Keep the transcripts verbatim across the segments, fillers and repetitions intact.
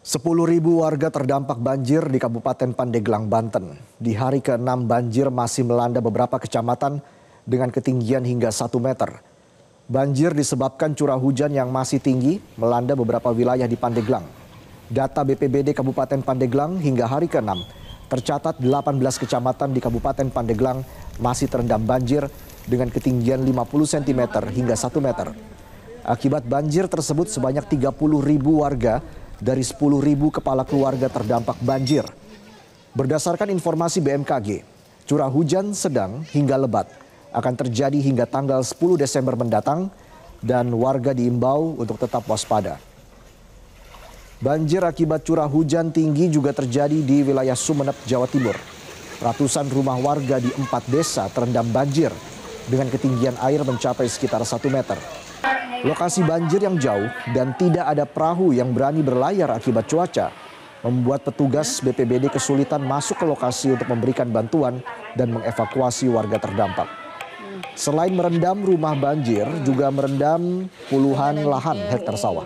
Sepuluh ribu warga terdampak banjir di Kabupaten Pandeglang, Banten. Di hari keenam banjir masih melanda beberapa kecamatan dengan ketinggian hingga satu meter. Banjir disebabkan curah hujan yang masih tinggi melanda beberapa wilayah di Pandeglang. Data B P B D Kabupaten Pandeglang hingga hari keenam tercatat delapan belas kecamatan di Kabupaten Pandeglang masih terendam banjir dengan ketinggian lima puluh sentimeter hingga satu meter. Akibat banjir tersebut sebanyak tiga puluh ribu warga dari sepuluh ribu kepala keluarga terdampak banjir. Berdasarkan informasi B M K G, curah hujan sedang hingga lebat akan terjadi hingga tanggal sepuluh Desember mendatang dan warga diimbau untuk tetap waspada. Banjir akibat curah hujan tinggi juga terjadi di wilayah Sumeneb, Jawa Timur. Ratusan rumah warga di empat desa terendam banjir dengan ketinggian air mencapai sekitar satu meter. Lokasi banjir yang jauh dan tidak ada perahu yang berani berlayar akibat cuaca membuat petugas B P B D kesulitan masuk ke lokasi untuk memberikan bantuan dan mengevakuasi warga terdampak. Selain merendam rumah banjir, juga merendam puluhan lahan hektar sawah.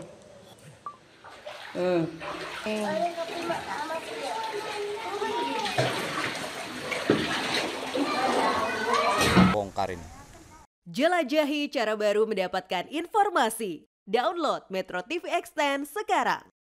Bongkarin. Jelajahi cara baru mendapatkan informasi. Download Metro T V Extend sekarang.